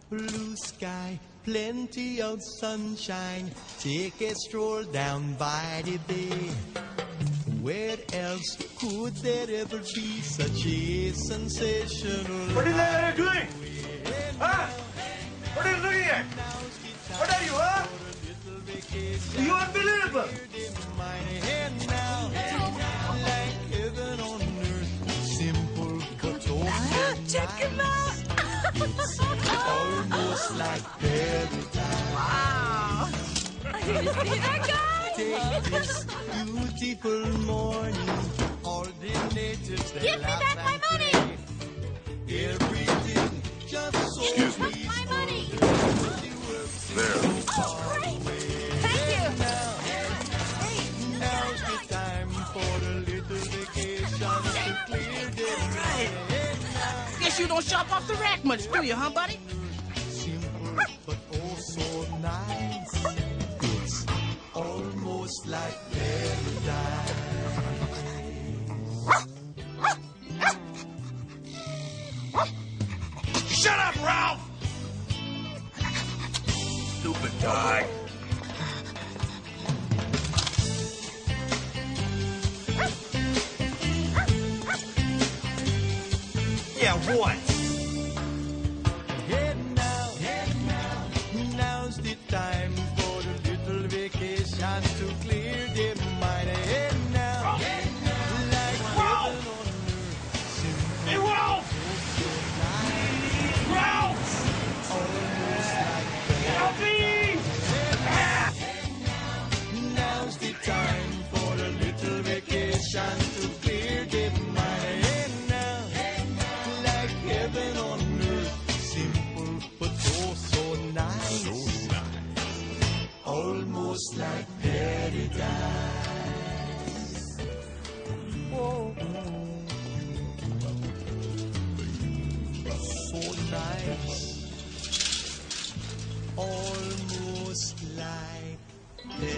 blue sky, plenty of sunshine. Take a stroll down by the bay. Where else could there ever be such a sensational? What is that doing? Huh? What are you looking at? What are you, huh? You unbelievable! Check him out! It's almost like paradise. Wow! You see that guy? Take this beautiful morning. All the natives Give me back my money! Everything just so Excuse me. My money! There. Oh, great! Thank you! Now's the time for a little vacation to clear the Right. Guess you don't shop off the rack much, do you, huh, buddy? simple but oh so nice. It's almost like paradise. Shut up, Ralph! Stupid dog. Yeah, what? Head now, now's the time for a little vacation to clear the mind. Head now, like heaven on earth, simple Hey, Ralph! Ralph! almost like Help me! now's the time for a little vacation to clear the mind. Head now, like heaven on earth, simple but oh so nice. Almost like paradise. Oh, so nice. Almost like paradise.